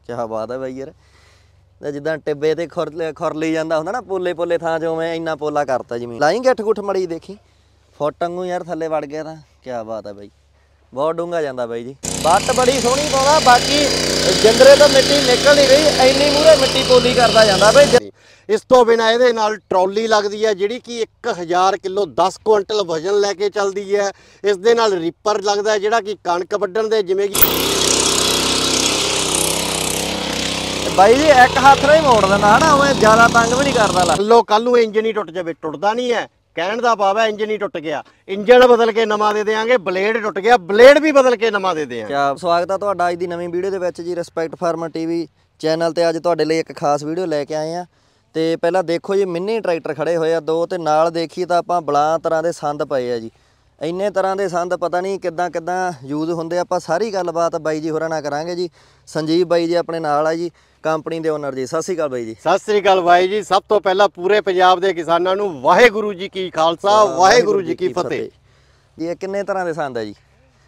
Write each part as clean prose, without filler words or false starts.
क्या बात है बाई यार, जिदा टिब्बे ते खुरली जाता होंदा ना पोले पोले थां चो मैं इन्ना पोला करता जमीन। लाई गठ गुठ मड़ी देखी फुट वांगू यार थल्ले वड़ गया था। क्या बात है बाई, बहुत डूंगा जाता बाई जी। बट बड़ी सोहनी पाउंदा, बाकी जिंदरे तो मिट्टी निकल नहीं रही, इन्नी मूहरे मिट्टी पोली करता जाता बाई। इस तो बिना ये नाल ट्रॉली लगती है जिहड़ी कि 1000 किलो 10 कुंटल वजन लैके चलती है। इस दे नाल रीपर लगता है जिहड़ा कि कणक वड्ढण दे जिवें कि बाई जी एक हाथ ही मोड़ देना है ना, मैं ज़्यादा तंग भी नहीं करता। लो कल नूं इंजन ही टुट जाए, टुटदा नहीं है। कहण दा भाव है इंजन ही टुट गया, इंजन बदल के नवां दे देंगे। ब्लेड टुट गया, ब्लेड भी बदल के नवां दे देंगे। क्या स्वागत है तुहाडा अज दी नवीं वीडियो दे विच जी। रिस्पैक्ट फार्मर टीवी चैनल ते अज तुहाडे लई एक खास वीडियो लैके आए हैं। तो पहला देखो जी मिनी ट्रैक्टर खड़े हुए आ दो, तो नाल देखिए तो आपां बला तरह के संद पए आ जी। इन्ने तरह के संद पता नहीं किद्दां यूज़ होंदे। आपां सारी गलबात बाई जी होरां नाल करांगे जी। संजीव बाई जी अपने नाल आ जी, कंपनी के ओनर जी। सत श्री अकाल बाई जी। सत श्री अकाल बाई जी। सब तो पहला पूरे पंजाब के किसानों नूं वाहेगुरू जी की खालसा वाहेगुरू जी की फतेह जी। ये किन्ने तरह के संद है जी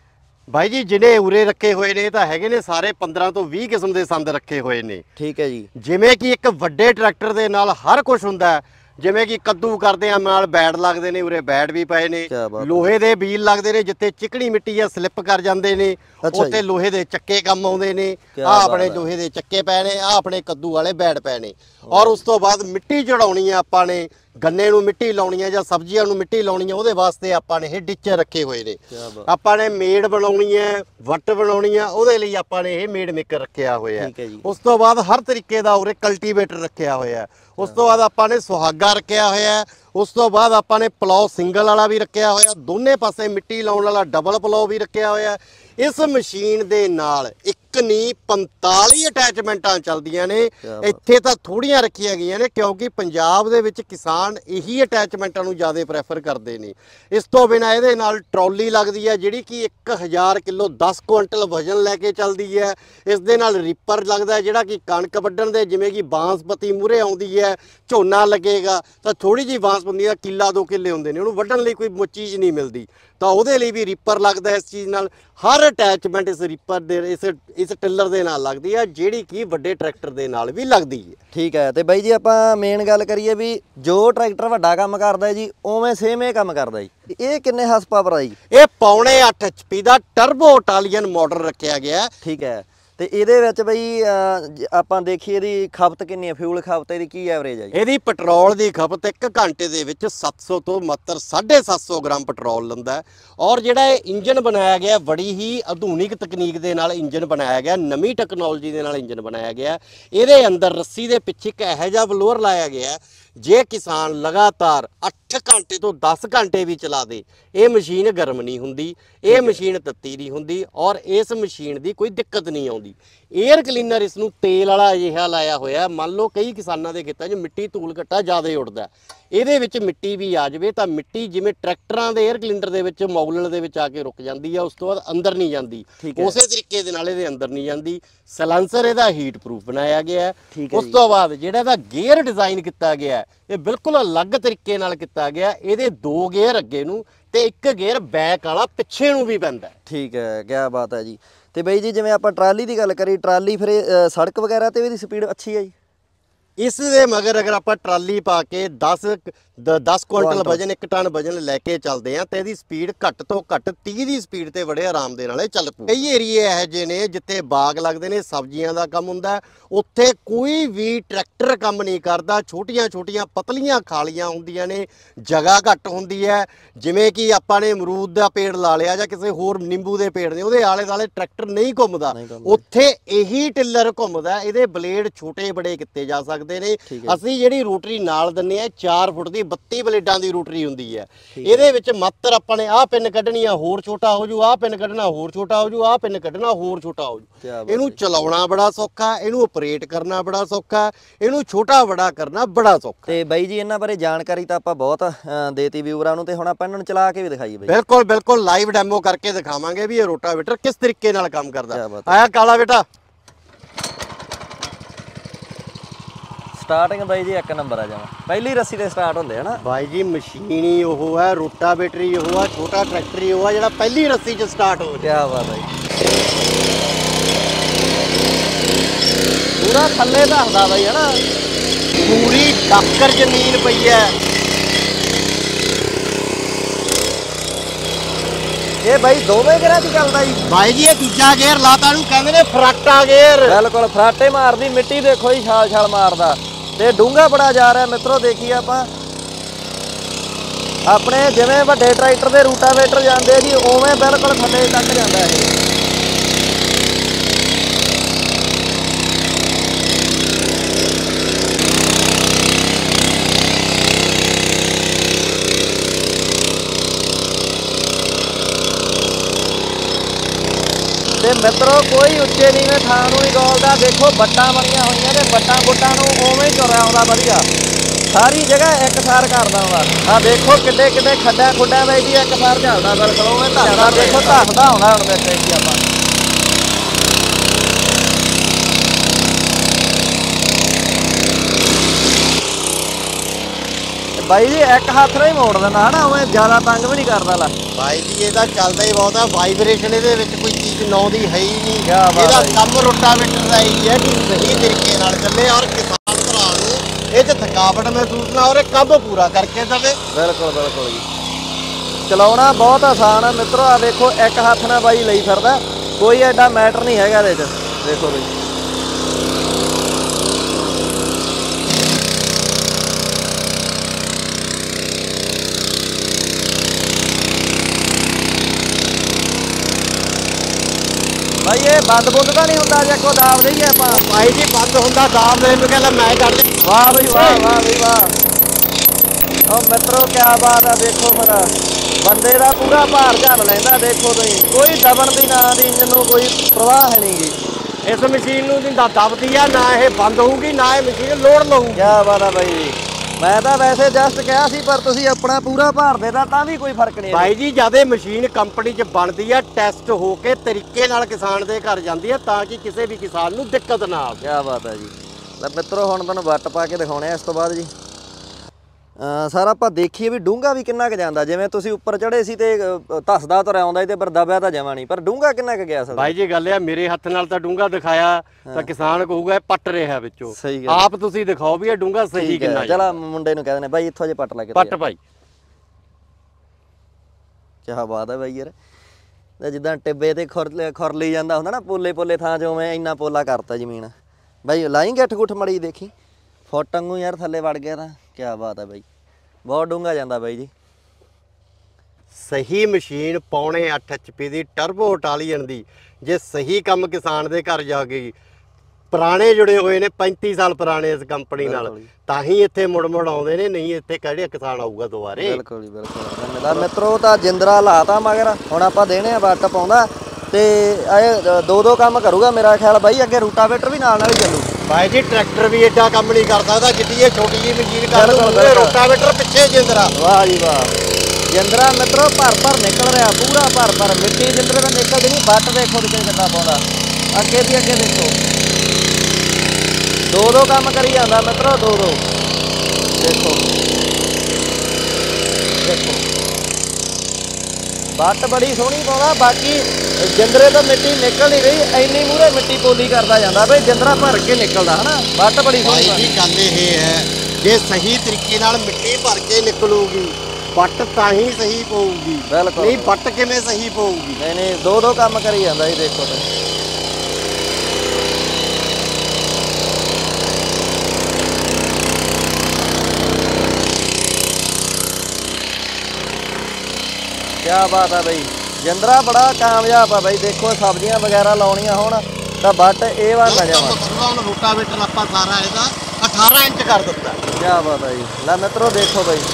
भाई जी? जिन्हें उरे रखे हुए ने तां हैगे ने सारे 15 तो 20 किस्म के संद रखे हुए ने। ठीक है जी। जिवें कि एक वड्डे ट्रैक्टर दे नाल हर कुछ हुंदा है। जिवें कि कद्दू करदे आ नाल बैड लगदे ने, उरे बैड भी पए ने। लोहे दे बील लगदे ने, जिथे चिकनी मिट्टी आ स्लिप कर जांदे ने उत्थे लोहे दे चक्के काम आउंदे ने। आ अपने लोहे दे चक्के पए ने, आ अपने कद्दू वाले बैड पए ने। और उस तो बाद मिट्टी चढ़ाउणी है आपां ने, गन्ने नूं मिट्टी लाउणी है जां सब्जियां नूं मिट्टी लाउणी है, उहदे वास्ते आपां ने इह डिच्चर रखे हुए ने। आपां ने मेड़ बनाउणी है, वट बनाउणी है, उहदे लई आपां ने इह मेड़ मेकर रखिया होया है। उस तो बाद हर तरीके दा उरे कल्टीवेटर रखिया होया है। उस तो बाद आपां ने सुहागा रखिया होया है। उस तो बाद आपां ने पलाव सिंगल वाला भी रखिया होया, दोने पासे मिट्टी लाउण वाला डबल पलाव भी रखिया होया। इस मशीन दे नाल एक नहीं 45 अटैचमेंटां चलदियां ने। इत्थे तां थोड़ियां रखियां गईयां ने क्योंकि पंजाब दे विच किसान यही अटैचमेंटां नूं ज़्यादा प्रैफर करदे ने। इस तो बिना इहदे नाल ट्रॉली लगदी है जिहड़ी कि 1000 किलो 10 कुंटल वजन लैके चलदी है। इस दे नाल रीपर लगदा है जिहड़ा कि कणक वड्ढण दे, जिवें कि बांसपती मूहरे आउंदी है, झोना लगेगा तां थोड़ी जी बांसपती दा किला 2 किले हुंदे ने, उहनूं वड्ढण लई कोई चीज़ नहीं मिलदी, तां उहदे लई भी रीपर लगदा है। इस चीज़ नाल हर अटैचमेंट इस रीपर दे इस टिलर दे नाल लगदी है, जिहड़ी कि वड्डे ट्रैक्टर दे नाल भी लगदी है। ठीक है। तो बाई जी आपां मेन गल करिए भी जो ट्रैक्टर वड्डा काम करदा है जी उवें सेम ये काम करदा जी। ये किन्ने हार्स पावर आ जी? ये पौने 8 HP दा टर्बो इटालियन मॉडल रखिया गया। ठीक है। तो ये बई आपां देखिए इहदी खपत कितनी है, फ्यूल खपत इहदी की एवरेज है जी? इहदी पेट्रोल की खपत 1 घंटे दे विच 700 तो मात्र 750 ग्राम पेट्रोल लंदा है। और जिहड़ा इंजन बनाया गया बड़ी ही आधुनिक तकनीक दे नाल इंजन बनाया गया, नवीं टैक्नोलॉजी दे नाल इंजन बनाया गया। इहदे अंदर रस्सी दे पिछे एक इहो जिहा बलोअर लाया गया, जे किसान लगातार 8 घंटे तो 10 घंटे भी चला दे ये मशीन गर्म नहीं हुंदी, ये मशीन तत्ती नहीं हुंदी और इस मशीन की कोई दिक्कत नहीं आउंदी। एयर क्लीनर इसनूं तेल वाला अजिहा लाया होया। मान लो कई किसानां दे खेतां 'च मिट्टी धूल घट्टा ज़्यादा उड़दा, ਇਹਦੇ ਵਿੱਚ ਮਿੱਟੀ ਵੀ ਆ ਜਾਵੇ ਤਾਂ ਮਿੱਟੀ ਜਿਵੇਂ ਟਰੈਕਟਰਾਂ ਦੇ 에ਅਰ ਕਲੀਨਰ ਦੇ ਵਿੱਚ ਮੌਗਲਣ ਦੇ ਵਿੱਚ ਆ ਕੇ ਰੁਕ ਜਾਂਦੀ ਆ, ਉਸ ਤੋਂ ਬਾਅਦ ਅੰਦਰ ਨਹੀਂ ਜਾਂਦੀ, ਉਸੇ ਤਰੀਕੇ ਦੇ ਨਾਲ ਇਹਦੇ ਅੰਦਰ ਨਹੀਂ ਜਾਂਦੀ। ਸਲੈਂਸਰ ਇਹਦਾ ਹੀਟ ਪ੍ਰੂਫ ਬਣਾਇਆ ਗਿਆ। ਉਸ ਤੋਂ ਬਾਅਦ ਜਿਹੜਾ ਇਹਦਾ ਗੇਅਰ ਡਿਜ਼ਾਈਨ ਕੀਤਾ ਗਿਆ ਇਹ ਬਿਲਕੁਲ ਅਲੱਗ ਤਰੀਕੇ ਨਾਲ ਕੀਤਾ ਗਿਆ। ਇਹਦੇ 2 ਗੇਅਰ ਅੱਗੇ ਨੂੰ ਤੇ 1 ਗੇਅਰ ਬੈਕ ਵਾਲਾ ਪਿੱਛੇ ਨੂੰ ਵੀ ਪੈਂਦਾ। ਠੀਕ ਹੈ, ਕਿਆ ਬਾਤ ਹੈ ਜੀ। ਤੇ ਬਈ ਜੀ ਜਿਵੇਂ ਆਪਾਂ ਟਰਾਲੀ ਦੀ ਗੱਲ ਕਰੀ, ਟਰਾਲੀ ਫਿਰ ਸੜਕ ਵਗੈਰਾ ਤੇ ਇਹਦੀ ਸਪੀਡ ਅੱਛੀ ਹੈ ਜੀ? इस दे मगर अगर आप ट्राली पा के 10 कुंटल वजन 1 टन वजन लैके चलते हैं तो यदी स्पीड घट तो घट 30 की स्पीड से बड़े आराम दे नाल चल पू। कई एरिए यह जे ने जिथे बाग लगते हैं, सब्जियां का काम हुंदा, उत्थे कोई भी ट्रैक्टर काम नहीं करता। छोटियां छोटियां पतलियां खालियां हुंदियां ने, जगह घट हुंदी है। जिवें कि आपां ने अमरूद का पेड़ ला लिया जां किसी होर नींबू के पेड़ ने, उहदे आले दुआले ट्रैक्टर नहीं घुमदा, उत्थे यही टिलर घुमदा। इहदे ब्लेड छोटे बड़े किते जा सकते ने। ਅਸੀਂ ਜਿਹੜੀ ਰੋਟਰੀ ਨਾਲ ਦਿੰਨੇ ਆ 4 ਫੁੱਟ ਦੀ 32 ਬਲੇਡਾਂ ਦੀ ਰੋਟਰੀ ਹੁੰਦੀ ਹੈ। ਇਹਦੇ ਵਿੱਚ ਮਾਤਰ ਆਪਾਂ ਨੇ ਆਹ ਪਿੰਨ ਕੱਢਣੀ ਆ ਹੋਰ ਛੋਟਾ ਹੋ ਜੂ, ਆਹ ਪਿੰਨ ਕੱਢਣਾ ਹੋਰ ਛੋਟਾ ਹੋ ਜੂ, ਆਹ ਪਿੰਨ ਕੱਢਣਾ ਹੋਰ ਛੋਟਾ ਹੋ ਜੂ। ਇਹਨੂੰ ਚਲਾਉਣਾ ਬੜਾ ਸੌਖਾ, ਇਹਨੂੰ ਆਪਰੇਟ ਕਰਨਾ ਬੜਾ ਸੌਖਾ, ਇਹਨੂੰ ਛੋਟਾ ਬੜਾ ਕਰਨਾ ਬੜਾ ਸੌਖਾ। ਤੇ ਬਾਈ ਜੀ ਇਹਨਾਂ ਬਾਰੇ ਜਾਣਕਾਰੀ ਤਾਂ ਆਪਾਂ ਬਹੁਤ ਦੇਤੀ ਵਿਊਅਰਾਂ ਨੂੰ, ਤੇ ਹੁਣ ਆਪਾਂ ਇਹਨਾਂ ਨੂੰ ਚਲਾ ਕੇ ਵੀ ਦਿਖਾਈਏ ਬਾਈ। ਬਿਲਕੁਲ ਬਿਲਕੁਲ ਲਾਈਵ ਡੈਮੋ ਕਰਕੇ ਦਿਖਾਵਾਂਗੇ ਵੀ ਇਹ ਰੋਟਾਵੇਟਰ ਕਿਸ ਤਰੀਕੇ ਨਾਲ ਕੰਮ ਕਰਦਾ। ਆਇਆ ਕਾਲਾ ਬੇਟਾ। स्टार्टिंग बाई जी 1 नंबर आ जावा, पहली रस्सी ते स्टार्ट होंदे है ना बाई जी। मशीन ही वो है, रोटावेटर ही वो है, छोटा ट्रैक्टर ही वो है जो पहली रस्सी च स्टार्ट हो। क्या बात है। ਪੂਰਾ ਥੱਲੇ ਧਰਦਾ ਬਾਈ ਹਨਾ, ਪੂਰੀ ਡਾਕਰ ਜ਼ਮੀਨ ਪਈ ਹੈ। ਇਹ ਬਾਈ ਦੋਵੇਂ ਗੇਅਰਾਂ 'ਚ ਚੱਲਦਾ ਜੀ ਬਾਈ ਜੀ ਇਹ ਦੂਜਾ ਗੇਅਰ ਲਾਤਾ ਨੂੰ ਕਹਿੰਦੇ ਨੇ ਫਰਾਟਾ ਗੇਅਰ। ਬਿਲਕੁਲ ਫਰਾਟੇ ਮਾਰਦੀ, ਮਿੱਟੀ ਦੇਖੋ ਜੀ ਛਾਲ ਛਾਲ ਮਾਰਦਾ ਤੇ ਡੂੰਘਾ ਬੜਾ ਜਾ ਰਿਹਾ ਮਿੱਤਰੋ। ਦੇਖੀਏ ਆਪਾਂ ਆਪਣੇ ਜਿਵੇਂ ਵੱਡੇ ਟਰੈਕਟਰ ਦੇ ਰੂਟਾਵੇਟਰ ਜਾਂਦੇ ਜੀ ਉਵੇਂ ਬਿਲਕੁਲ ਥੱਲੇ ਤੱਕ ਜਾਂਦਾ ਇਹ। ਤੇ ਮਿੱਤਰੋ ਕੋਈ ਉੱਚੇ ਨੀਵੇਂ ਥਾਂ ਨੂੰ ਨਹੀਂ ਗੋਲਦਾ। ਦੇਖੋ ਵੱਟਾਂ ਬਣੀਆਂ ਹੋਈਆਂ ਤੇ ਵੱਟਾਂ ਨੂੰ ਉਵੇਂ ਹੀ ਤੁਰਿਆ ਆਉਂਦਾ ਵਧੀਆ, ਸਾਰੀ ਜਗ੍ਹਾ ਇੱਕਸਾਰ ਕਰਦਾ ਆਉਂਦਾ। ਆ ਦੇਖੋ ਕਿੱਡੇ ਕਿੱਡੇ ਖੱਡਾਂ ਖੁੱਡਾਂ ਵਿੱਚ ਵੀ ਇੱਕਸਾਰ ਚੱਲਦਾ, ਬਿਲਕੁਲ ਉਵੇਂ ਧੱਸਦਾ। ਦੇਖੋ ਧੱਸਦਾ ਆਉਂਦਾ ਹੁਣ ਵਿੱਚ ਜੀ ਆਪਾਂ ਬਾਈ ਜੀ ਇੱਕ ਹੱਥ ਨਾਲ ਹੀ ਮੋੜ ਦਿੰਦਾ ਹਨਾ, ਉਵੇਂ ਜ਼ਿਆਦਾ ਤੰਗ ਵੀ ਨਹੀਂ ਕਰਦਾ। ਲਾ ਬਾਈ ਜੀ ਇਹਦਾ ਚੱਲਦਾ ਹੀ ਬਹੁਤ ਆ, ਵਾਈਬ੍ਰੇਸ਼ਨ ਇਹਦੇ ਵਿੱਚ ਕੋਈ ਚੀਜ਼ ਨੌ ਦੀ ਹੈ ਹੀ ਨਹੀਂ। ਇਹਦਾ ਕੰਮ ਰੋਟਾਵੇਟਰ ਦਾ ਹੀ ਹੈ ਕਿ ਸਹੀ ਤਰੀਕੇ ਨਾਲ ਚੱਲੇ ਔਰ ਕਿਸਾਨ ਭਰਾ ਨੂੰ ਇਹ 'ਚ ਥਕਾਵਟ ਮਹਿਸੂਸ ਨਾ ਹੋ, ਕੰਮ ਪੂਰਾ ਕਰਕੇ ਦੇਵੇ। ਬਿਲਕੁਲ ਬਿਲਕੁਲ ਜੀ, ਚਲਾਉਣਾ ਬਹੁਤ ਆਸਾਨ ਆ ਮਿੱਤਰੋ। ਆ ਦੇਖੋ ਇੱਕ ਹੱਥ ਨਾਲ ਬਾਈ ਲਈ ਫਿਰਦਾ, ਕੋਈ ਐਡਾ ਮੈਟਰ ਨਹੀਂ ਹੈਗਾ ਇਹਦੇ 'ਚ। ਦੇਖੋ ਬਈ ਭਾਈ ਇਹ ਬੰਦ ਬੁੰਦ ਤਾਂ ਨਹੀਂ ਹੁੰਦਾ ਜੇ ਕੋ ਦਾਬ ਦੇਈਏ ਆਪਾਂ? ਭਾਈ ਜੀ ਬੰਦ ਹੁੰਦਾ ਦਾਬ ਦੇ ਨੂੰ ਕਹਿੰਦਾ ਮੈਂ ਕੱਢ ਦੇ। ਵਾਹ ਬਈ ਵਾਹ, ਵਾਹ ਬਈ ਵਾਹ। ਉਹ ਮਿੱਤਰੋ ਕਿਆ ਬਾਤ ਆ। ਦੇਖੋ ਫਿਰ ਬੰਦੇ ਦਾ ਪੂਰਾ ਭਾਰ ਝੱਲ ਲੈਂਦਾ। ਦੇਖੋ ਤੁਸੀਂ ਕੋਈ ਦਬਣ ਦੀ ਨਾ ਦੀ ਇੰਜਨ ਨੂੰ ਕੋਈ ਪ੍ਰਵਾਹ ਹੈ ਨਹੀਂ ਗੀ। ਇਸ ਮਸ਼ੀਨ ਨੂੰ ਜਿੰਦਾ ਦਬਦੀ ਆ ਨਾ ਇਹ ਬੰਦ ਹੋਊਗੀ ਨਾ ਇਹ ਮਸ਼ੀਨ ਲੋਡ ਲਊਗੀ। ਕਿਆ ਬਾਤ ਆ ਬਾਈ ਜੀ। ਮੈਂ ਤਾਂ ਵੈਸੇ ਜਸਟ ਕਿਹਾ ਸੀ ਪਰ ਤੁਸੀਂ ਆਪਣਾ ਪੂਰਾ ਭਾਰ ਦੇਦਾ ਤਾਂ ਵੀ ਕੋਈ ਫਰਕ ਨਹੀਂ। ਬਾਈ ਜੀ ਜਦ ਇਹ ਮਸ਼ੀਨ ਕੰਪਨੀ 'ਚ ਬਣਦੀ ਆ ਟੈਸਟ ਹੋ ਕੇ ਤਰੀਕੇ ਨਾਲ ਕਿਸਾਨ ਦੇ ਘਰ ਜਾਂਦੀ ਆ ਤਾਂ ਕਿ ਕਿਸੇ ਵੀ ਕਿਸਾਨ ਨੂੰ ਦਿੱਕਤ ਨਾ ਆਵੇ। ਕਿਆ ਬਾਤ ਹੈ ਜੀ। ਲੈ ਮਿੱਤਰੋ ਹੁਣ ਤੁਹਾਨੂੰ ਵੱਟ ਪਾ ਕੇ ਦਿਖਾਉਣੇ ਆ ਇਸ ਤੋਂ ਬਾਅਦ ਜੀ। ਸਰ ਆਪਾਂ ਦੇਖੀਏ ਵੀ ਡੂੰਘਾ ਵੀ ਕਿੰਨਾ ਕੁ ਜਾਂਦਾ। ਜਿਵੇਂ ਤੁਸੀਂ ਉੱਪਰ ਚੜੇ ਸੀ ਤੇ ਧੱਸਦਾ ਤੁਰਿਆ ਆਉਂਦਾ ਤੇ ਪਰ ਦਬਿਆ ਤਾਂ ਜਮਾ ਨਹੀਂ, ਪਰ ਡੂੰਘਾ ਕਿੰਨਾ ਕੁ ਗਿਆ ਸਰ? ਬਾਈ ਜੀ ਗੱਲ ਆ ਮੇਰੇ ਹੱਥ ਨਾਲ ਤਾਂ ਡੂੰਘਾ ਦਿਖਾਇਆ ਤਾਂ ਕਿਸਾਨ ਕਹੂਗਾ ਇਹ ਪੱਟ ਰਿਹਾ ਵਿੱਚੋਂ। ਸਹੀ ਆਪ ਤੁਸੀਂ ਦਿਖਾਓ ਵੀ ਇਹ ਡੂੰਘਾ ਸਹੀ ਕਿੰਨਾ। ਚਲ ਮੁੰਡੇ ਨੂੰ ਕਹਿ ਦਿੰਦੇ ਬਾਈ ਇੱਥੋਂ ਜੇ ਪੱਟ ਲਾ ਕੇ ਪੱਟ ਭਾਈ। ਕਿਆ ਬਾਤ ਹੈ ਬਾਈ ਯਾਰ। ਤੇ ਜਿੱਦਾਂ ਟਿੱਬੇ ਤੇ ਖੁਰਲੀ ਜਾਂਦਾ ਹੁੰਦਾ ਨਾ ਪੋਲੇ ਪੋਲੇ ਥਾਂ 'ਚ ਉਵੇਂ ਇੰਨਾ ਪੋਲਾ ਕਰਤਾ ਜ਼ਮੀਨ। ਬਾਈ ਲਾਈ ਗੱਠ ਗੁੱਠ ਮੜੀ ਦੇਖੀ ਫੁੱਟ ਵਾਂਗੂ ਯਾਰ ਥੱਲੇ ਵੜ ਗਿਆ ਤਾਂ। ਕਿਆ ਬਾਤ ਹੈ ਬਾਈ, ਬਹੁਤ ਡੂੰਘਾ ਜਾਂਦਾ ਬਾਈ ਜੀ। ਸਹੀ ਮਸ਼ੀਨ ਪੌਣੇ 8 HP ਦੀ ਟਰਬੋ ਇਟਾਲੀਅਨ ਦੀ ਜੇ ਸਹੀ ਕੰਮ ਕਿਸਾਨ ਦੇ ਘਰ ਜਾ ਗਈ। ਪੁਰਾਣੇ ਜੁੜੇ ਹੋਏ ਨੇ 35 ਸਾਲ ਪੁਰਾਣੇ ਇਸ ਕੰਪਨੀ ਨਾਲ, ਤਾਂ ਹੀ ਇੱਥੇ ਮੁੜ ਮੁੜ ਆਉਂਦੇ ਨੇ, ਨਹੀਂ ਇੱਥੇ ਕਿਹੜੇ ਕਿਸਾਨ ਆਊਗਾ ਦੁਬਾਰੇ। ਬਿਲਕੁਲ ਜੀ ਬਿਲਕੁਲ। ਧੰਨਵਾਦ ਮਿੱਤਰੋ। ਤਾਂ ਜਿੰਦਰਾ ਲਾਤਾ ਮਗਰ ਹੁਣ ਆਪਾਂ ਦੇਣੇ ਆ ਵੱਟ ਪਾਉਂਦਾ ਤੇ ਇਹ ਦੋ ਕੰਮ ਕਰੂਗਾ ਮੇਰਾ ਖਿਆਲ ਬਾਈ। ਅੱਗੇ ਰੂਟਾਵੇਟਰ ਵੀ ਨਾਲ ਹੀ ਚੱਲੂ। ਬਾਈ ਜੀ ਟਰੈਕਟਰ ਵੀ ਏਡਾ ਕੰਮ ਨਹੀਂ ਕਰ ਸਕਦਾ ਜਿੱਡੀ ਇਹ ਛੋਟੀ ਜਿਹੀ ਮਸ਼ੀਨ ਕਰ ਦੂੰਗੇ। ਰੋਟਾਵੇਟਰ ਪਿੱਛੇ ਜਿੰਦਰਾ। ਵਾਹ ਜੀ ਵਾਹ। ਜਿੰਦਰਾ ਮਿੱਤਰੋ ਭਰ ਨਿਕਲ ਰਿਹਾ, ਪੂਰਾ ਭਰ ਮਿੱਟੀ ਜਿੰਦਰੇ ਦਾ ਨਿਕਲਦੀ ਨਹੀਂ। ਵੱਟ ਦੇਖੋ ਕਿੰਨੇ ਕਿੱਦਾਂ ਪਾਉਂਦਾ, ਅੱਗੇ ਵੀ ਅੱਗੇ ਦੇਖੋ। ਦੋ ਕੰਮ ਕਰੀ ਜਾਂਦਾ ਮਿੱਤਰੋ, ਦੋ ਦੇਖੋ ਦੇਖੋ। ਵੱਟ ਬੜੀ ਸੋਹਣੀ ਪਾਉਂਦਾ। ਬਾਕੀ ਜਿੰਦਰੇ ਤੋਂ ਮਿੱਟੀ ਨਿਕਲ ਨਹੀਂ ਰਹੀ, ਇੰਨੀ ਮੂਹਰੇ ਮਿੱਟੀ ਪੋਲੀ ਕਰਦਾ ਜਾਂਦਾ ਬਈ। ਜਿੰਦਰਾ ਭਰ ਕੇ ਨਿਕਲਦਾ ਹਨਾ, ਵੱਟ ਬੜੀ ਸੋਹਣੀ। ਬਾਈ ਜੀ ਗੱਲ ਇਹ ਹੈ ਜੇ ਸਹੀ ਤਰੀਕੇ ਨਾਲ ਮਿੱਟੀ ਭਰ ਕੇ ਨਿਕਲੂਗੀ ਵੱਟ ਤਾਂ ਹੀ ਸਹੀ ਪਊਗੀ। ਬਿਲਕੁਲ ਨਹੀਂ ਵੱਟ ਕਿਵੇਂ ਸਹੀ ਪਊਗੀ? ਨਹੀਂ ਦੋ ਕੰਮ ਕਰੀ ਜਾਂਦਾ ਜੀ। ਦੇਖੋ ਤੁਸੀਂ ਕਿਆ ਬਾਤ ਆ ਬਈ। ਜਿੰਦਰਾ ਬੜਾ ਕਾਮਯਾਬ ਆ ਬਈ। ਦੇਖੋ ਸਬਜ਼ੀਆਂ ਵਗੈਰਾ ਲਾਉਣੀਆਂ ਹੋਣ ਤਾਂ ਵੱਟ ਇਹ ਵਾਰ ਨਾ ਜਾਵਾ। ਹੁਣ ਰੋਟਾਵੇਟਰ ਆਪਾਂ ਸਾਰਾ ਇਹਦਾ 18 ਇੰਚ ਕਰ ਦਿੱਤਾ। ਕਿਆ ਬਾਤ ਆ ਜੀ। ਲੈ ਮਿੱਤਰੋ ਦੇਖੋ ਬਈ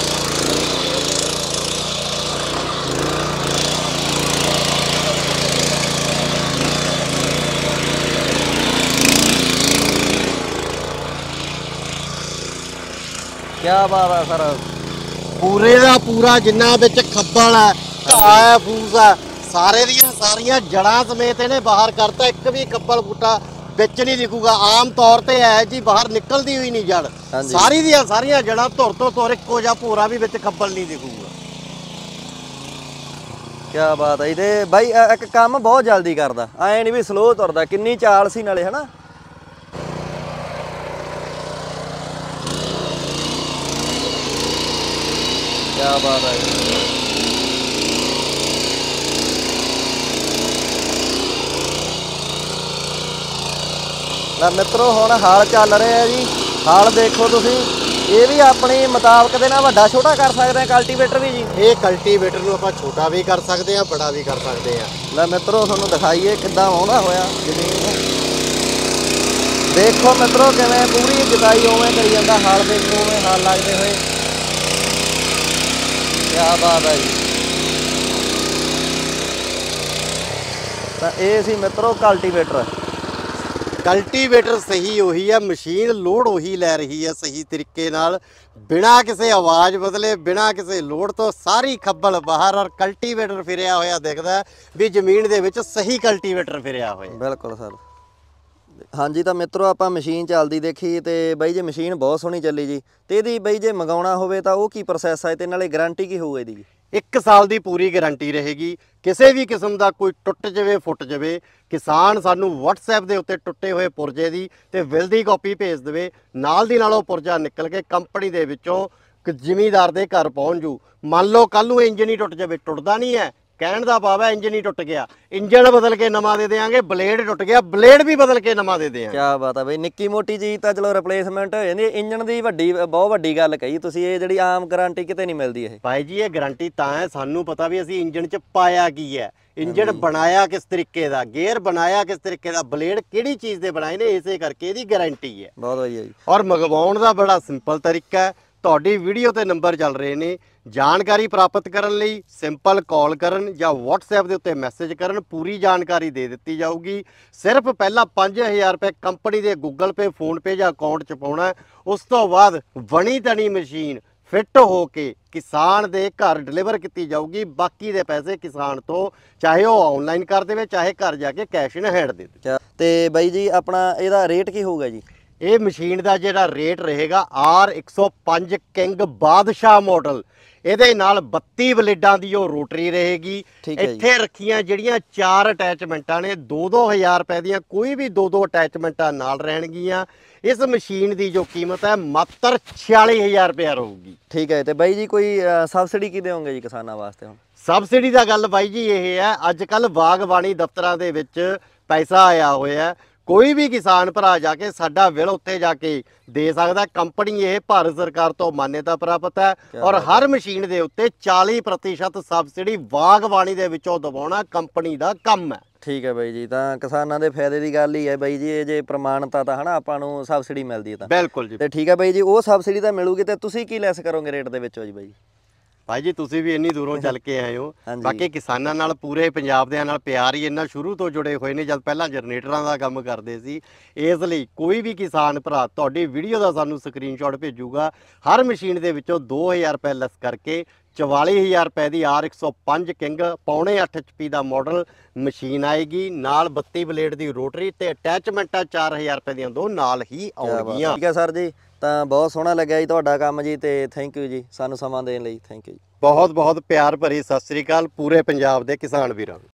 ਕਿਆ ਬਾਤ ਆ ਸਰ। ਪੂਰੇ ਦਾ ਪੂਰਾ ਜਿੰਨਾ ਵਿੱਚ ਖੱਬਲ ਹੈ, ਘਾਹ ਹੈ, ਫੂਸ ਹੈ, ਸਾਰੇ ਦੀਆਂ ਸਾਰੀਆਂ ਜੜਾਂ ਸਮੇਤ ਇਹਨੇ ਬਾਹਰ ਕਰਤਾ। ਇੱਕ ਵੀ ਖੱਬਲ ਬੂਟਾ ਵਿੱਚ ਨਹੀਂ ਦਿਖੂਗਾ। ਆਮ ਤੌਰ ਤੇ ਹੈ ਜੀ ਬਾਹਰ ਨਿਕਲਦੀ ਹੋਈ ਨਹੀਂ ਜੜ, ਸਾਰੀ ਦੀਆਂ ਸਾਰੀਆਂ ਜੜਾਂ ਧੁਰ ਤੋਂ ਧੁਰ ਇੱਕੋ ਜਿਹਾ ਭੋਰਾ ਵੀ ਵਿੱਚ ਖੱਬਲ ਨਹੀਂ ਦਿਖੂਗਾ। ਕਿਆ ਬਾਤ ਹੈ। ਇਹਦੇ ਬਾਈ ਇੱਕ ਕੰਮ ਬਹੁਤ ਜਲਦੀ ਕਰਦਾ, ਐ ਨਹੀਂ ਵੀ ਸਲੋ ਤੁਰਦਾ। ਕਿੰਨੀ ਚਾਲ ਸੀ ਨਾਲੇ ਹਨਾ। ਬਾਤ ਹੈ ਜੀ। ਲੈ ਮਿੱਤਰੋ ਹੁਣ ਹਾਲ ਚੱਲ ਰਿਹਾ ਜੀ। ਹਾਲ ਦੇਖੋ ਤੁਸੀਂ, ਇਹ ਵੀ ਆਪਣੀ ਮੁਤਾਬਕ ਦੇ ਨਾਲ ਵੱਡਾ ਛੋਟਾ ਕਰ ਸਕਦੇ ਆ ਕਲਟੀਵੇਟਰ ਵੀ ਜੀ। ਇਹ ਕਲਟੀਵੇਟਰ ਨੂੰ ਆਪਾਂ ਛੋਟਾ ਵੀ ਕਰ ਸਕਦੇ ਆ, ਬੜਾ ਵੀ ਕਰ ਸਕਦੇ ਆ। ਲੈ ਮਿੱਤਰੋ ਤੁਹਾਨੂੰ ਦਿਖਾਈਏ ਕਿੱਦਾਂ ਆਉਂਦਾ ਹੋਇਆ ਜ਼ਮੀਨ ਨੂੰ। ਦੇਖੋ ਮਿੱਤਰੋ ਕਿਵੇਂ ਪੂਰੀ ਜੁਤਾਈ ਉਵੇਂ ਕਰੀ ਜਾਂਦਾ, ਹਾਲ ਦੇਖੋ ਉਵੇਂ ਹਾਲ ਲੱਗਦੇ ਹੋਏ। ਕਿਆ ਬਾਤ ਹੈ ਜੀ। ਤਾਂ ਇਹ ਸੀ ਮਿੱਤਰੋ ਕਲਟੀਵੇਟਰ। ਕਲਟੀਵੇਟਰ ਸਹੀ ਉਹੀ ਹੈ, ਮਸ਼ੀਨ ਲੋਡ ਉਹੀ ਲੈ ਰਹੀ ਹੈ ਸਹੀ ਤਰੀਕੇ ਨਾਲ, ਬਿਨਾਂ ਕਿਸੇ ਆਵਾਜ਼ ਬਦਲੇ, ਬਿਨਾਂ ਕਿਸੇ ਲੋਡ ਤੋਂ ਸਾਰੀ ਖੱਬਲ ਬਾਹਰ। ਔਰ ਕਲਟੀਵੇਟਰ ਫਿਰਿਆ ਹੋਇਆ ਦਿਖਦਾ ਵੀ ਜ਼ਮੀਨ ਦੇ ਵਿੱਚ ਸਹੀ ਕਲਟੀਵੇਟਰ ਫਿਰਿਆ ਹੋਇਆ। ਬਿਲਕੁਲ ਸਰ। ਹਾਂਜੀ ਤਾਂ ਮਿੱਤਰੋ ਆਪਾਂ ਮਸ਼ੀਨ ਚੱਲਦੀ ਦੇਖੀ ਤੇ ਬਾਈ ਜੀ ਮਸ਼ੀਨ ਬਹੁਤ ਸੋਹਣੀ ਚੱਲੀ ਜੀ। ਤੇ ਇਹਦੀ ਬਾਈ ਜੇ ਮੰਗਾਉਣਾ ਹੋਵੇ ਤਾਂ ਉਹ ਕੀ ਪ੍ਰੋਸੈਸ ਹੈ ਤੇ ਨਾਲੇ ਗਾਰੰਟੀ ਕੀ ਹੋਊ ਇਹਦੀ ਜੀ? 1 ਸਾਲ ਦੀ ਪੂਰੀ ਗਾਰੰਟੀ ਰਹੇਗੀ। ਕਿਸੇ ਵੀ ਕਿਸਮ ਦਾ ਕੋਈ ਟੁੱਟ ਜਾਵੇ ਫੁੱਟ ਜਾਵੇ, ਕਿਸਾਨ ਸਾਨੂੰ WhatsApp ਦੇ ਉੱਤੇ ਟੁੱਟੇ ਹੋਏ ਪੁਰਜੇ ਦੀ ਤੇ ਬਿੱਲ ਦੀ ਕਾਪੀ ਭੇਜ ਦੇਵੇ, ਨਾਲ ਦੀ ਨਾਲ ਉਹ ਪੁਰਜਾ ਨਿਕਲ ਕੇ ਕੰਪਨੀ ਦੇ ਵਿੱਚੋਂ ਜ਼ਿਮੀਂਦਾਰ ਦੇ ਘਰ ਪਹੁੰਚ ਜੂ। ਮੰਨ ਲਓ ਕੱਲ ਨੂੰ ਇੰਜਨ ਹੀ ਟੁੱਟ ਜਾਵੇ, ਟੁੱਟਦਾ ਨਹੀਂ ਹੈ, ਕਹਿਣ ਦਾ ਭਾਵ ਹੈ ਇੰਜਨ ਹੀ ਟੁੱਟ ਗਿਆ, ਇੰਜਨ ਬਦਲ ਕੇ ਨਵਾਂ ਦੇ ਦੇਵਾਂਗੇ। ਬਲੇਡ ਟੁੱਟ ਗਿਆ, ਬਲੇਡ ਵੀ ਬਦਲ ਕੇ ਨਵਾਂ ਦੇ ਦੇਵਾਂਗੇ। ਕੀ ਬਾਤ ਹੈ ਬਈ, ਨਿੱਕੀ ਮੋਟੀ ਚੀਜ਼ ਤਾਂ ਚਲੋ ਰਿਪਲੇਸਮੈਂਟ ਹੋ ਜਾਂਦੀ। ਇੰਜਨ ਦੀ ਬਹੁਤ ਵੱਡੀ ਗੱਲ ਕਹੀ ਤੁਸੀਂ, ਇਹ ਜਿਹੜੀ ਆਮ ਗਾਰੰਟੀ ਕਿਤੇ ਨਹੀਂ ਮਿਲਦੀ ਇਹ। ਭਾਈ ਜੀ ਇਹ ਗਾਰੰਟੀ ਤਾਂ ਹੈ, ਸਾਨੂੰ ਪਤਾ ਵੀ ਅਸੀਂ ਇੰਜਨ 'ਚ ਪਾਇਆ ਕੀ ਹੈ, ਇੰਜਨ ਬਣਾਇਆ ਕਿਸ ਤਰੀਕੇ ਦਾ, ਗੇਅਰ ਬਣਾਇਆ ਕਿਸ ਤਰੀਕੇ ਦਾ, ਬਲੇਡ ਕਿਹੜੀ ਚੀਜ਼ ਦੇ ਬਣਾਏ ਨੇ, ਇਸੇ ਕਰਕੇ ਇਹਦੀ ਗਾਰੰਟੀ ਹੈ। ਬਹੁਤ ਵਧੀਆ ਜੀ। ਔਰ ਮੰਗਵਾਉਣ ਦਾ ਬੜਾ ਸਿੰਪਲ ਤਰੀਕਾ ਹੈ। ਤੁਹਾਡੀ ਵੀਡੀਓ ਤੇ ਨੰਬਰ ਚੱਲ ਰਹੇ ਨੇ, ਜਾਣਕਾਰੀ ਪ੍ਰਾਪਤ ਕਰਨ ਲਈ ਸਿੰਪਲ ਕਾਲ ਕਰਨ ਜਾਂ WhatsApp ਦੇ ਉੱਤੇ ਮੈਸੇਜ ਕਰਨ, ਪੂਰੀ ਜਾਣਕਾਰੀ ਦੇ ਦਿੱਤੀ ਜਾਊਗੀ। ਸਿਰਫ ਪਹਿਲਾਂ 5000 ਰੁਪਏ ਕੰਪਨੀ ਦੇ Google Pay, Phone Pay ਜਾਂ ਅਕਾਊਂਟ 'ਚ ਪਾਉਣਾ। ਉਸ ਤੋਂ ਬਾਅਦ ਬਣੀ ਤਣੀ ਮਸ਼ੀਨ ਫਿੱਟ ਹੋ ਕੇ ਕਿਸਾਨ ਦੇ ਘਰ ਡਿਲੀਵਰ ਕੀਤੀ ਜਾਊਗੀ। ਬਾਕੀ ਦੇ ਪੈਸੇ ਕਿਸਾਨ ਤੋਂ ਚਾਹੇ ਉਹ ਆਨਲਾਈਨ ਕਰ ਦੇਵੇ, ਚਾਹੇ ਘਰ ਜਾ ਕੇ ਕੈਸ਼ ਇਨ ਹੈਂਡ ਦੇ ਦੇ। ਤੇ ਬਾਈ ਜੀ ਆਪਣਾ ਇਹਦਾ ਰੇਟ ਕੀ ਹੋਊਗਾ ਜੀ? ਇਹ ਮਸ਼ੀਨ ਦਾ ਜਿਹੜਾ ਰੇਟ ਰਹੇਗਾ R105 ਕਿੰਗ ਬਾਦਸ਼ਾਹ ਮਾਡਲ, ਇਹਦੇ ਨਾਲ 32 ਬਲੇਡਾਂ ਦੀ ਉਹ ਰੋਟਰੀ ਰਹੇਗੀ। ਇੱਥੇ ਰੱਖੀਆਂ ਜਿਹੜੀਆਂ 4 ਅਟੈਚਮੈਂਟਾਂ ਨੇ 2-2000 ਰੁਪਏ ਦੀਆਂ, ਕੋਈ ਵੀ 2-2 ਅਟੈਚਮੈਂਟਾਂ ਨਾਲ ਰਹਿਣਗੀਆਂ। ਇਸ ਮਸ਼ੀਨ ਦੀ ਜੋ ਕੀਮਤ ਹੈ ਮਾਤਰ 46000 ਰੁਪਏ ਰਹੂਗੀ। ਠੀਕ ਹੈ। ਤੇ ਬਾਈ ਜੀ ਕੋਈ ਸਬਸਿਡੀ ਕੀ ਦੇਵੋਗੇ ਜੀ ਕਿਸਾਨਾਂ ਵਾਸਤੇ? ਹੁਣ ਸਬਸਿਡੀ ਦਾ ਗੱਲ ਬਾਈ ਜੀ ਇਹ ਹੈ, ਅੱਜ ਕੱਲ ਬਾਗਬਾਨੀ ਦਫ਼ਤਰਾਂ ਦੇ ਵਿੱਚ ਪੈਸਾ ਆਇਆ ਹੋਇਆ, ਕੋਈ ਵੀ ਕਿਸਾਨ ਭਰਾ ਜਾ ਕੇ ਸਾਡਾ ਬਿੱਲ ਉੱਤੇ ਜਾ ਕੇ ਦੇ ਸਕਦਾ। ਕੰਪਨੀ ਇਹ ਭਾਰਤ ਸਰਕਾਰ ਤੋਂ ਮਾਨਤਾ ਪ੍ਰਾਪਤ ਹੈ ਔਰ ਹਰ ਮਸ਼ੀਨ ਦੇ ਉੱਤੇ 40% ਸਬਸਿਡੀ ਬਾਗਬਾਨੀ ਦੇ ਵਿੱਚੋਂ ਦਿਵਾਉਣਾ ਕੰਪਨੀ ਦਾ ਕੰਮ ਹੈ। ਠੀਕ ਹੈ ਬਾਈ ਜੀ। ਤਾਂ ਕਿਸਾਨਾਂ ਦੇ ਫਾਇਦੇ ਦੀ ਗੱਲ ਹੀ ਹੈ ਬਾਈ ਜੀ, ਇਹ ਜੇ ਪ੍ਰਮਾਣਤਾ ਤਾਂ ਹਨਾ ਆਪਾਂ ਨੂੰ ਸਬਸਿਡੀ ਮਿਲਦੀ ਹੈ ਤਾਂ ਬਿਲਕੁਲ ਜੀ। ਤੇ ਠੀਕ ਹੈ ਬਾਈ ਜੀ, ਉਹ ਸਬਸਿਡੀ ਤਾਂ ਮਿਲੂਗੀ ਤੇ ਤੁਸੀਂ ਕੀ ਲੈਸ ਕਰੋਗੇ ਰੇਟ ਦੇ ਵਿੱਚੋਂ ਜੀ ਬਾਈ? ਭਾਈ ਜੀ ਤੁਸੀਂ ਵੀ ਇੰਨੀ ਦੂਰੋਂ ਚੱਲ ਕੇ ਆਏ ਹੋ, ਬਾਕੀ ਕਿਸਾਨਾਂ ਨਾਲ ਪੂਰੇ ਪੰਜਾਬ ਦੇ ਨਾਲ ਪਿਆਰ ਹੀ ਇੰਨਾ ਸ਼ੁਰੂ ਤੋਂ ਜੁੜੇ ਹੋਏ ਨੇ, ਜਦ ਪਹਿਲਾਂ ਜਨਰੇਟਰਾਂ ਦਾ ਕੰਮ ਕਰਦੇ ਸੀ। ਇਸ ਲਈ ਕੋਈ ਵੀ ਕਿਸਾਨ ਭਰਾ ਤੁਹਾਡੀ ਵੀਡੀਓ ਦਾ ਸਾਨੂੰ ਸਕਰੀਨਸ਼ਾਟ ਭੇਜੂਗਾ, ਹਰ ਮਸ਼ੀਨ ਦੇ ਵਿੱਚੋਂ 2000 ਰੁਪਏ ਲੈਸ ਕਰਕੇ 44000 ਰੁਪਏ ਦੀ R105 ਕਿੰਗ 8.5 HP ਦਾ ਮਾਡਲ ਮਸ਼ੀਨ ਆਏਗੀ। ਨਾਲ 32 ਬਲੇਡ ਦੀ ਰੋਟਰੀ ਤੇ ਅਟੈਚਮੈਂਟਾਂ 4000 ਰੁਪਏ ਦੀਆਂ ਦੋ ਨਾਲ ਹੀ ਆਉਣਗੀਆਂ। ਠੀਕ ਹੈ ਸਰ ਜੀ, ਤਾਂ ਬਹੁਤ ਸੋਹਣਾ ਲੱਗਿਆ ਜੀ ਤੁਹਾਡਾ ਕੰਮ ਜੀ, ਤੇ ਥੈਂਕ ਯੂ ਜੀ ਸਾਨੂੰ ਸਮਾਂ ਦੇਣ ਲਈ। ਥੈਂਕ ਯੂ ਜੀ। ਬਹੁਤ ਬਹੁਤ ਪਿਆਰ ਭਰੀ ਸਤਿ ਸ੍ਰੀ ਅਕਾਲ ਪੂਰੇ ਪੰਜਾਬ ਦੇ ਕਿਸਾਨ ਵੀਰਾਂ ਨੂੰ।